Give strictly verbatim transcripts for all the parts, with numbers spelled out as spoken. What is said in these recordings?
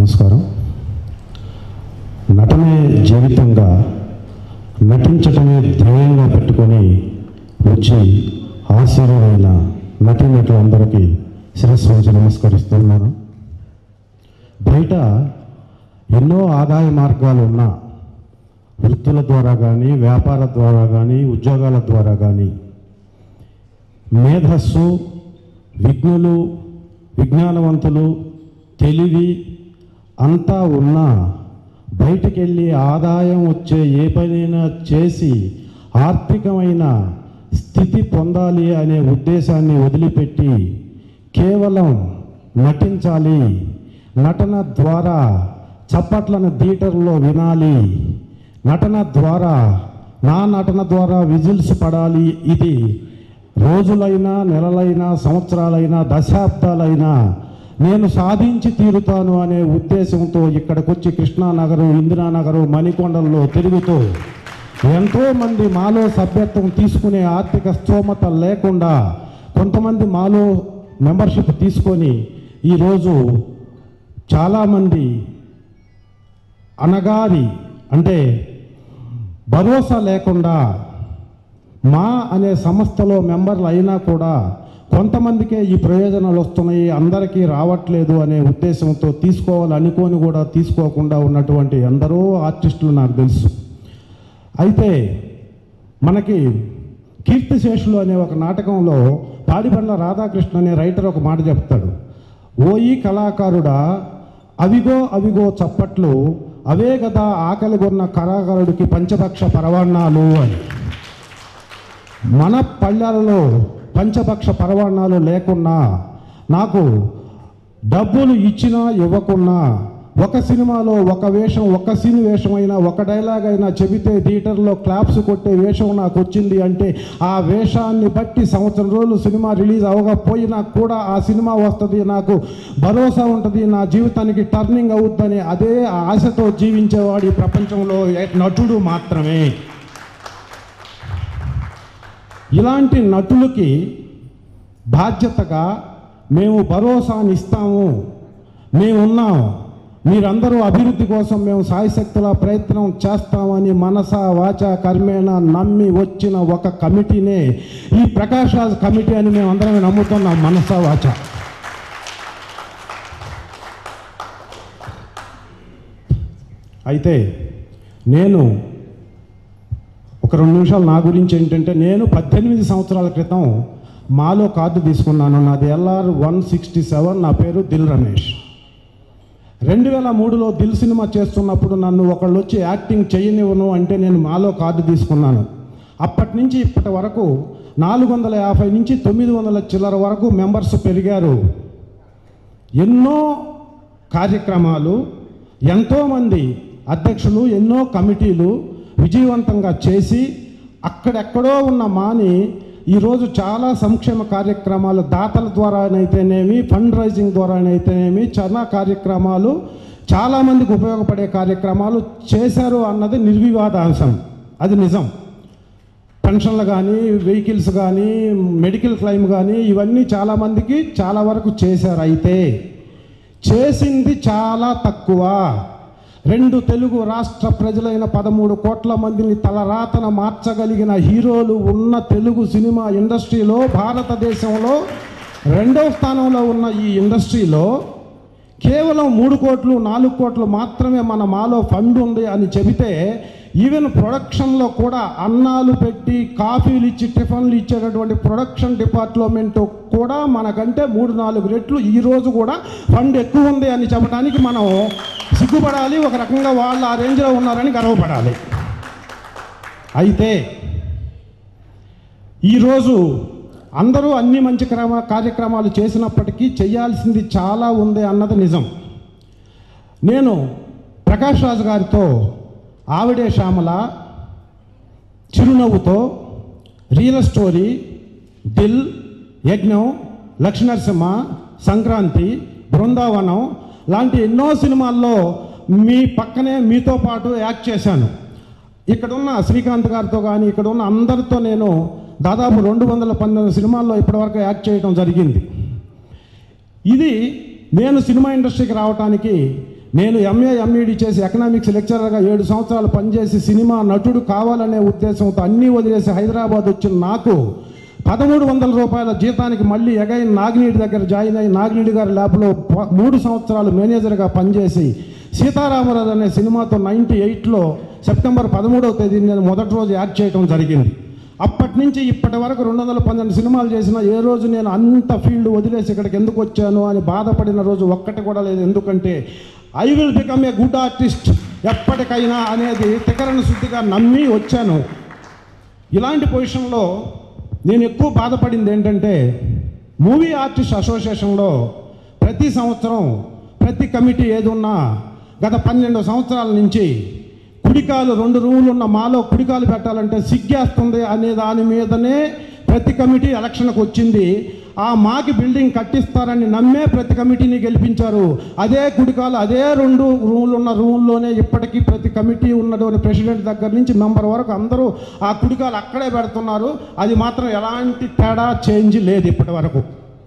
నమస్కారం. నటనే జీవితంగా నటించటమే ధ్యేయంగా పెట్టుకొని వచ్చి ఆశీర్వైన నటీనటులందరికీ శిరస్సు వంచి నమస్కరిస్తున్నాను. బయట ఎన్నో ఆదాయ మార్గాలు ఉన్న వృత్తుల ద్వారా కానీ, వ్యాపార ద్వారా కానీ, ఉద్యోగాల ద్వారా కానీ మేధస్సు, విఘ్నులు, విజ్ఞానవంతులు, తెలివి అంతా ఉన్నా బయటికి వెళ్ళి ఆదాయం వచ్చే ఏ పనైనా చేసి ఆర్థికమైన స్థితి పొందాలి అనే ఉద్దేశాన్ని వదిలిపెట్టి కేవలం నటించాలి, నటన ద్వారా చప్పట్లను థియేటర్లో వినాలి, నటన ద్వారా నా నటన ద్వారా విజిల్స్ పడాలి, ఇది రోజులైనా, నెలలైనా, సంవత్సరాలైనా, దశాబ్దాలైనా నేను సాధించి తీరుతాను అనే ఉద్దేశంతో ఇక్కడికి వచ్చి కృష్ణానగరం, ఇందిరానగరం, మణికొండల్లో తిరుగుతూ ఎంతోమంది మాలో సభ్యత్వం తీసుకునే ఆర్థిక స్తోమత లేకుండా కొంతమంది మాలో మెంబర్షిప్ తీసుకొని ఈరోజు చాలామంది అనగారి అంటే భరోసా లేకుండా మా అనే సంస్థలో మెంబర్లు అయినా కూడా కొంతమందికే ఈ ప్రయోజనాలు వస్తున్నాయి, అందరికీ రావట్లేదు అనే ఉద్దేశంతో తీసుకోవాలనుకొని కూడా తీసుకోకుండా ఉన్నటువంటి ఎందరో ఆర్టిస్టులు నాకు తెలుసు. అయితే మనకి కీర్తిశేషులు అనే ఒక నాటకంలో పాడిబండ్ల రాధాకృష్ణ అనే రైటర్ ఒక మాట చెప్తాడు. ఓయి కళాకారుడా, అవిగో అవిగో చప్పట్లు, అవే కదా ఆకలిగొన్న కళాకారుడికి పంచపక్ష పరవాణాలు అని. మన పళ్ళాలలో పంచపక్ష పరవాణాలు లేకున్నా, నాకు డబ్బులు ఇచ్చినా ఇవ్వకున్నా, ఒక సినిమాలో ఒక వేషం, ఒక సీన్ వేషం అయినా, ఒక డైలాగ్ అయినా చెబితే థియేటర్లో క్లాప్స్ కొట్టే వేషం నాకు వచ్చింది అంటే ఆ వేషాన్ని బట్టి సంవత్సరం రోజులు సినిమా రిలీజ్ అవ్వకపోయినా కూడా ఆ సినిమా వస్తుంది, నాకు భరోసా ఉంటుంది, నా జీవితానికి టర్నింగ్ అవుతుందని అదే ఆశతో జీవించేవాడు ఈ ప్రపంచంలో నటుడు మాత్రమే. ఇలాంటి నటులకి బాధ్యతగా మేము భరోసాని ఇస్తాము, మేమున్నాం, మీరందరూ అభివృద్ధి కోసం మేము సాయశక్తుల ప్రయత్నం చేస్తామని మనస వాచ కర్మేణ నమ్మి వచ్చిన ఒక కమిటీనే ఈ ప్రకాష్ రాజ్ కమిటీ అని మేము అందరం నమ్ముతున్నాం. మనస వాచ అయితే నేను ఒక రెండు నిమిషాలు నా గురించి ఏంటంటే, నేను పద్దెనిమిది సంవత్సరాల క్రితం మాలో కార్డు తీసుకున్నాను. నాది ఎల్ఆర్ వన్ సిక్స్టీ సెవెన్, నా పేరు దిల్ రమేష్. రెండు వేల మూడులో దిల్ సినిమా చేస్తున్నప్పుడు నన్ను ఒకళ్ళు వచ్చి యాక్టింగ్ చేయనివ్వను అంటే నేను మాలో కార్డు తీసుకున్నాను. అప్పటి నుంచి ఇప్పటి వరకు నాలుగు వందల యాభై నుంచి తొమ్మిది వందల చిల్లర వరకు మెంబర్స్ పెరిగారు. ఎన్నో కార్యక్రమాలు, ఎంతోమంది అధ్యక్షులు, ఎన్నో కమిటీలు విజయవంతంగా చేసి అక్కడెక్కడో ఉన్న మాని ఈరోజు చాలా సంక్షేమ కార్యక్రమాలు దాతల ద్వారానైతేనేమి, ఫండ్ రైజింగ్ ద్వారానైతేనేమి చాలా కార్యక్రమాలు, చాలామందికి ఉపయోగపడే కార్యక్రమాలు చేశారు అన్నది నిర్వివాదాంశం, అది నిజం. పెన్షన్లు కానీ, వెహికల్స్ కానీ, మెడికల్ క్లెయిమ్ కానీ ఇవన్నీ చాలామందికి చాలా వరకు చేశారు. అయితే చేసింది చాలా తక్కువ. రెండు తెలుగు రాష్ట్ర ప్రజలైన పదమూడు కోట్ల మందిని తలరాతన మార్చగలిగిన హీరోలు ఉన్న తెలుగు సినిమా ఇండస్ట్రీలో, భారతదేశంలో రెండవ స్థానంలో ఉన్న ఈ ఇండస్ట్రీలో కేవలం మూడు కోట్లు నాలుగు కోట్లు మాత్రమే మన మాలో ఫండ్ ఉంది అని చెబితే, ఈవెన్ ప్రొడక్షన్లో కూడా అన్నాలు పెట్టి కాఫీలు ఇచ్చి టిఫిన్లు ఇచ్చేటటువంటి ప్రొడక్షన్ డిపార్ట్మెంట్ కూడా మనకంటే మూడు నాలుగు రెట్లు ఈరోజు కూడా ఫండ్ ఎక్కువ ఉంది అని చెప్పడానికి మనం సిగ్గుపడాలి. ఒక రకంగా వాళ్ళు ఆ రేంజ్లో ఉన్నారని గర్వపడాలి. అయితే ఈరోజు అందరూ అన్ని మంచి క్రమ కార్యక్రమాలు చేసినప్పటికీ చేయాల్సింది చాలా ఉంది అన్నది నిజం. నేను ప్రకాష్ రాజ్ గారితో ఆవిడే శ్యామల, చిరునవ్వుతో, రియల్ స్టోరీ, దిల్, యజ్ఞం, లక్ష్మీనరసింహ, సంక్రాంతి, బృందావనం లాంటి ఎన్నో సినిమాల్లో మీ పక్కనే మీతో పాటు యాక్ట్ చేశాను. ఇక్కడున్న శ్రీకాంత్ గారితో కానీ ఇక్కడున్న అందరితో నేను దాదాపు రెండు వందల పన్నెండు సినిమాల్లో ఇప్పటివరకు యాక్ట్ చేయడం జరిగింది. ఇది నేను సినిమా ఇండస్ట్రీకి రావడానికి నేను ఎంఏ ఎంఈడి చేసి ఎకనామిక్స్ లెక్చరర్గా ఏడు సంవత్సరాలు పనిచేసి సినిమా నటుడు కావాలనే ఉద్దేశంతో అన్నీ వదిలేసి హైదరాబాద్ వచ్చిన నాకు పదమూడు వందల రూపాయల జీతానికి మళ్ళీ ఎగైన్ నాగినీడి దగ్గర జాయిన్ అయ్యి నాగినీడి గారి ల్యాబ్లో మూడు సంవత్సరాలు మేనేజర్గా పనిచేసి సీతారామరాజు అనే సినిమాతో నైంటీ ఎయిట్లో సెప్టెంబర్ పదమూడవ తేదీని నేను మొదటి రోజు యాక్ట్ చేయడం జరిగింది. అప్పటి నుంచి ఇప్పటి వరకు రెండు వందల పన్నెండు సినిమాలు చేసిన ఏ రోజు నేను అంత ఫీల్డ్ వదిలేసి ఇక్కడికి ఎందుకు వచ్చాను అని బాధపడిన రోజు ఒక్కటి కూడా లేదు. ఎందుకంటే I will become a good artist ఎప్పటికైనా అనేది తికరణ శుద్ధిగా నమ్మి వచ్చాను. ఇలాంటి పొజిషన్లో నేను ఎక్కువ బాధపడింది ఏంటంటే మూవీ ఆర్టిస్ట్ అసోసియేషన్లో ప్రతి సంవత్సరం ప్రతి కమిటీ ఏదున్నా గత పన్నెండు సంవత్సరాల నుంచి కుడికాలు రెండు రూములు ఉన్న మాలో కుడికాలు పెట్టాలంటే సిగ్గేస్తుంది అనే దాని మీదనే ప్రతి కమిటీ ఎలక్షన్కి వచ్చింది. ఆ మాకి బిల్డింగ్ కట్టిస్తారని నమ్మే ప్రతి కమిటీని గెలిపించారు. అదే కుడికాలు అదే రెండు రూములు ఉన్న రూముల్లోనే ఇప్పటికీ ప్రతి కమిటీ ఉన్నటువంటి ప్రెసిడెంట్ దగ్గర నుంచి మెంబర్ వరకు అందరూ ఆ కుడికాలు అక్కడే పెడుతున్నారు. అది మాత్రం ఎలాంటి తేడా చేంజ్ లేదు ఇప్పటి వరకు.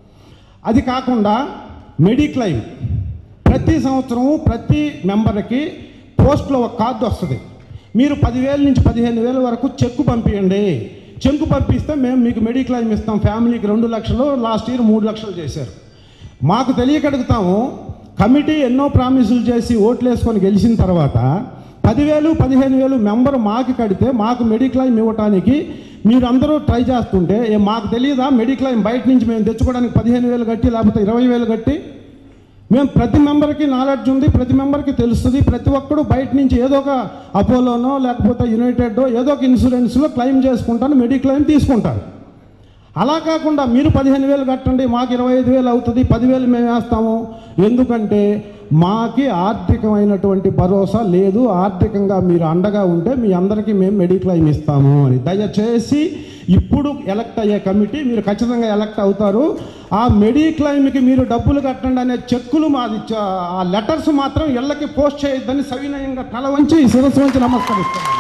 అది కాకుండా మెడిక్లైమ్ ప్రతి సంవత్సరం ప్రతి మెంబర్కి పోస్ట్లో ఒక కార్డు వస్తుంది. మీరు పదివేల నుంచి పదిహేను వేల వరకు చెక్కు పంపించండి. చెక్కు పంపిస్తే మేము మీకు మెడిక్లైమ్ ఇస్తాం. ఫ్యామిలీకి రెండు లక్షలు, లాస్ట్ ఇయర్ మూడు లక్షలు చేశారు. మాకు తెలియక అడుగుతాము, కమిటీ ఎన్నో ప్రామిసులు చేసి ఓట్లు వేసుకొని గెలిచిన తర్వాత పదివేలు పదిహేను వేలు మెంబర్ మాకు కడితే మాకు మెడిక్లైమ్ ఇవ్వటానికి మీరందరూ ట్రై చేస్తుంటే మాకు తెలియదా మెడిక్లైమ్ బయట నుంచి మేము తెచ్చుకోవడానికి పదిహేను వేలు కట్టి లేకపోతే ఇరవై వేలు కట్టి? మేము ప్రతి మెంబర్కి నాలెడ్జ్ ఉంది, ప్రతి మెంబర్కి తెలుస్తుంది. ప్రతి ఒక్కడు బయట నుంచి ఏదో ఒక అపోలోనో లేకపోతే యునైటెడో ఏదో ఒక ఇన్సూరెన్స్లో క్లెయిమ్ చేసుకుంటాను, మెడిక్లెయిమ్ తీసుకుంటారు. అలా కాకుండా మీరు పదిహేను వేలు కట్టండి, మాకు ఇరవై ఐదు వేలు అవుతుంది, పదివేలు మేము వేస్తాము. ఎందుకంటే మాకి ఆర్థికమైనటువంటి భరోసా లేదు. ఆర్థికంగా మీరు అండగా ఉంటే మీ అందరికీ మేము మెడిక్లెయిమ్ ఇస్తాము అని. దయచేసి ఇప్పుడు ఎలక్ట్ అయ్యే కమిటీ మీరు ఖచ్చితంగా ఎలక్ట్ అవుతారు. ఆ మెడిక్లెయిమ్కి మీరు డబ్బులు కట్టండి అనే చెక్కులు మాది ఆ లెటర్స్ మాత్రం ఇళ్ళకి పోస్ట్ చేయొద్దని సవినయంగా తల వంచి శిరస్సు వంచి నమస్కరిస్తున్నాను.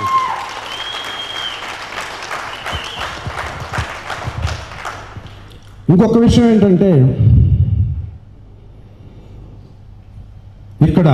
ఇంకొక విషయం ఏంటంటే ఇక్కడ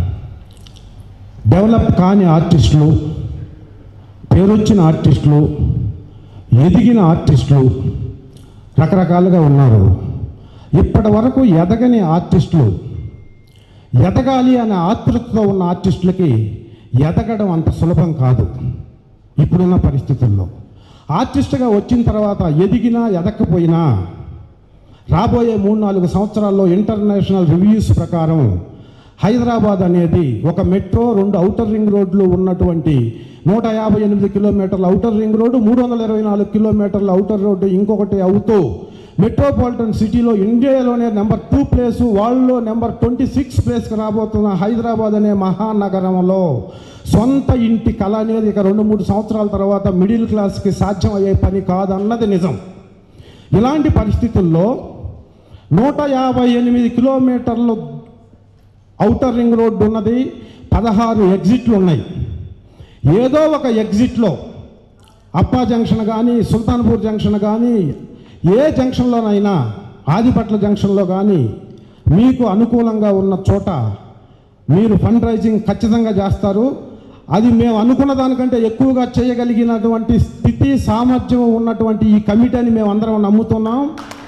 డెవలప్ కాని ఆర్టిస్టులు, పేరొచ్చిన ఆర్టిస్టులు, ఎదిగిన ఆర్టిస్టులు రకరకాలుగా ఉన్నారు. ఇప్పటి వరకు ఎదగని ఆర్టిస్టులు, ఎదగాలి అనే ఆతృతతో ఉన్న ఆర్టిస్టులకి ఎదగడం అంత సులభం కాదు ఇప్పుడున్న పరిస్థితుల్లో. ఆర్టిస్ట్గా వచ్చిన తర్వాత ఎదిగినా ఎదక్కపోయినా రాబోయే మూడు నాలుగు సంవత్సరాల్లో ఇంటర్నేషనల్ రివ్యూస్ ప్రకారం హైదరాబాద్ అనేది ఒక మెట్రో, రెండు ఔటర్ రింగ్ రోడ్లు ఉన్నటువంటి నూట యాభై ఎనిమిది కిలోమీటర్ల ఔటర్ రింగ్ రోడ్డు, మూడు వందల ఇరవై నాలుగు కిలోమీటర్ల ఔటర్ రోడ్డు ఇంకొకటి అవుతూ మెట్రోపాలిటన్ సిటీలో ఇండియాలోనే నెంబర్ టూ ప్లేసు, వరల్డ్లో నెంబర్ ట్వంటీ సిక్స్ ప్లేస్కి రాబోతున్న హైదరాబాద్ అనే మహానగరంలో సొంత ఇంటి కళ అనేది ఇక రెండు మూడు సంవత్సరాల తర్వాత మిడిల్ క్లాస్కి సాధ్యం అయ్యే పని కాదన్నది నిజం. ఇలాంటి పరిస్థితుల్లో నూట యాభై ఎనిమిది కిలోమీటర్లు ఔటర్ రింగ్ రోడ్డు ఉన్నది, పదహారు ఎగ్జిట్లు ఉన్నాయి. ఏదో ఒక ఎగ్జిట్లో అప్పా జంక్షన్ కానీ, సుల్తాన్పూర్ జంక్షన్ కానీ, ఏ జంక్షన్లోనైనా, ఆదిపట్ల జంక్షన్లో కానీ మీకు అనుకూలంగా ఉన్న చోట మీరు ఫండ్ రైజింగ్ ఖచ్చితంగా చేస్తారు. అది మేము అనుకున్న దానికంటే ఎక్కువగా చేయగలిగినటువంటి స్థితి, సామర్థ్యం ఉన్నటువంటి ఈ కమిటీని మేము అందరం నమ్ముతున్నాం.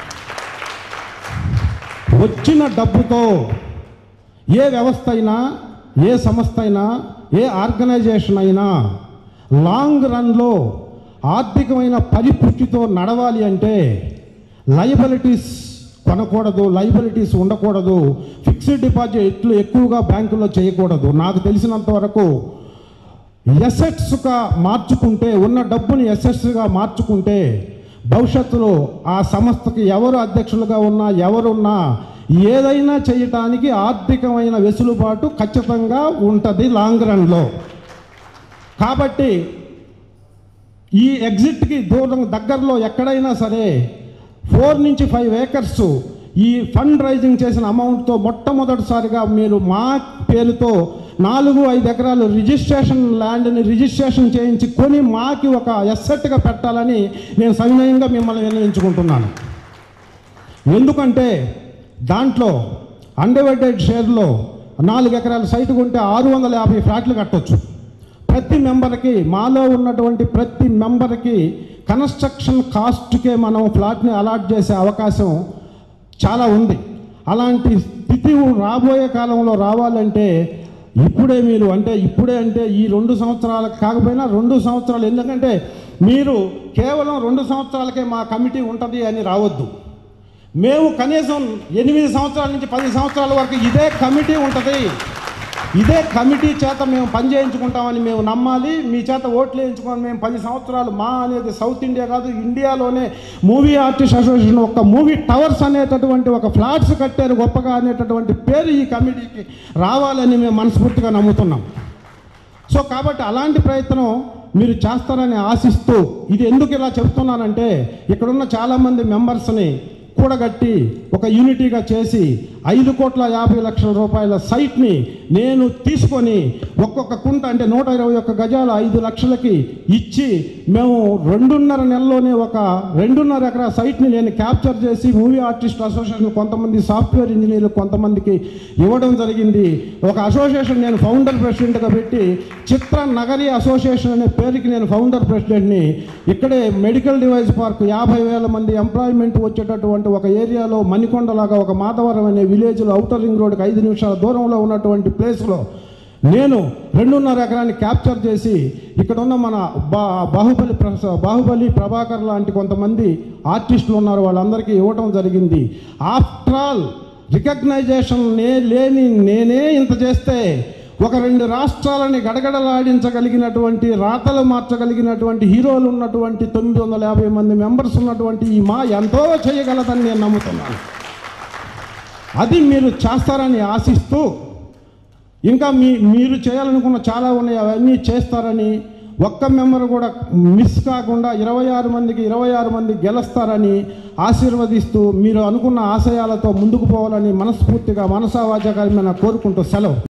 వచ్చిన డబ్బుతో ఏ వ్యవస్థ అయినా, ఏ సంస్థ అయినా, ఏ ఆర్గనైజేషన్ అయినా లాంగ్ రన్లో ఆర్థికమైన పరిపుష్టితో నడవాలి అంటే లయబిలిటీస్ కొనకూడదు, లయబిలిటీస్ ఉండకూడదు, ఫిక్స్డ్ డిపాజిట్లు ఎక్కువగా బ్యాంకుల్లో చేయకూడదు. నాకు తెలిసినంత వరకు ఎసెట్స్గా మార్చుకుంటే, ఉన్న డబ్బుని ఎసెట్స్గా మార్చుకుంటే భవిష్యత్తులో ఆ సంస్థకి ఎవరు అధ్యక్షులుగా ఉన్నా, ఎవరున్నా ఏదైనా చేయటానికి ఆర్థికమైన వెసులుబాటు ఖచ్చితంగా ఉంటుంది లాంగ్ రన్లో. కాబట్టి ఈ ఎగ్జిట్కి దూరం దగ్గరలో ఎక్కడైనా సరే ఫోర్ నుంచి ఫైవ్ ఏకర్స్ ఈ ఫండ్ రైజింగ్ చేసిన అమౌంట్తో మొట్టమొదటిసారిగా మీరు మా పేరుతో నాలుగు ఐదు ఎకరాలు రిజిస్ట్రేషన్ ల్యాండ్ని రిజిస్ట్రేషన్ చేయించి కొని మాకి ఒక ఎస్సెట్గా పెట్టాలని నేను సవినయంగా మిమ్మల్ని విన్నవించుకుంటున్నాను. ఎందుకంటే దాంట్లో అన్డివైడెడ్ షేర్లో నాలుగు ఎకరాల సైటు కొంటే ఆరు వందల యాభై ఫ్లాట్లు కట్టొచ్చు. ప్రతి మెంబర్కి, మాలో ఉన్నటువంటి ప్రతి మెంబర్కి కన్స్ట్రక్షన్ కాస్ట్కే మనం ఫ్లాట్ని అలాట్ చేసే అవకాశం చాలా ఉంది. అలాంటి స్థితి రాబోయే కాలంలో రావాలంటే ఇప్పుడే మీరు అంటే ఇప్పుడే అంటే ఈ రెండు సంవత్సరాలకు కాకపోయినా రెండు సంవత్సరాలు, ఎందుకంటే మీరు కేవలం రెండు సంవత్సరాలకే మా కమిటీ ఉంటుంది అని రావద్దు. మేము కనీసం ఎనిమిది సంవత్సరాల నుంచి పది సంవత్సరాల వరకు ఇదే కమిటీ ఉంటుంది. ఇదే కమిటీ చేత మేము పని చేయించుకుంటామని మేము నమ్మాలి. మీ చేత ఓట్లు వేయించుకొని మేము పది సంవత్సరాలు మా అనేది సౌత్ ఇండియా కాదు, ఇండియాలోనే మూవీ ఆర్టిస్ట్ అసోసియేషన్ ఒక మూవీ టవర్స్ అనేటటువంటి ఒక ఫ్లాట్స్ కట్టారు గొప్పగా అనేటటువంటి పేరు ఈ కమిటీకి రావాలని మేము మనస్ఫూర్తిగా నమ్ముతున్నాం. సో కాబట్టి అలాంటి ప్రయత్నం మీరు చేస్తారని ఆశిస్తూ, ఇది ఎందుకు ఇలా చెప్తున్నానంటే ఇక్కడున్న చాలామంది మెంబర్స్ని కూడగట్టి ఒక యూనిటీగా చేసి ఐదు కోట్ల యాభై లక్షల రూపాయల సైట్ని నేను తీసుకొని ఒక్కొక్క కుంట అంటే నూట ఇరవై ఒక్క గజాలు ఐదు లక్షలకి ఇచ్చి మేము రెండున్నర నెలలోనే ఒక రెండున్నర ఎకరా సైట్ని నేను క్యాప్చర్ చేసి మూవీ ఆర్టిస్ట్ అసోసియేషన్ కొంతమంది సాఫ్ట్వేర్ ఇంజనీర్లు కొంతమందికి ఇవ్వడం జరిగింది. ఒక అసోసియేషన్ నేను ఫౌండర్ ప్రెసిడెంట్గా పెట్టి చిత్ర నగరి అసోసియేషన్ అనే పేరుకి నేను ఫౌండర్ ప్రెసిడెంట్ని. ఇక్కడే మెడికల్ డివైస్ పార్క్ యాభై వేల మంది ఎంప్లాయ్మెంట్ వచ్చేటటువంటి ఒక ఏరియాలో మణికొండలాగా ఒక మాధవరం అనే విలేజ్లో ఔటర్ రింగ్ రోడ్కి ఐదు నిమిషాల దూరంలో ఉన్నటువంటి ప్లేస్లో నేను రెండున్నర ఎకరాన్ని క్యాప్చర్ చేసి ఇక్కడ ఉన్న మన బా బాహుబలి బాహుబలి ప్రభాకర్ లాంటి కొంతమంది ఆర్టిస్టులు ఉన్నారు, వాళ్ళందరికీ ఇవ్వటం జరిగింది. ఆఫ్టర్ ఆల్ రికగ్నైజేషన్ నే లేని నేనే ఇంత చేస్తే ఒక రెండు రాష్ట్రాలని గడగడలాడించగలిగినటువంటి, రాతలు మార్చగలిగినటువంటి హీరోలు ఉన్నటువంటి తొమ్మిది వందల యాభై మంది మెంబర్స్ ఉన్నటువంటి ఈ మా ఎంతో చేయగలదని నేను నమ్ముతున్నాను. అది మీరు చేస్తారని ఆశిస్తూ, ఇంకా మీ మీరు చేయాలనుకున్న చాలా ఉన్నాయి, అవన్నీ చేస్తారని, ఒక్క మెంబర్ కూడా మిస్ కాకుండా ఇరవై ఆరు మందికి ఇరవై ఆరు మంది గెలుస్తారని ఆశీర్వదిస్తూ మీరు అనుకున్న ఆశయాలతో ముందుకు పోవాలని మనస్ఫూర్తిగా మనసావాచకరమైన కోరుకుంటూ సెలవు.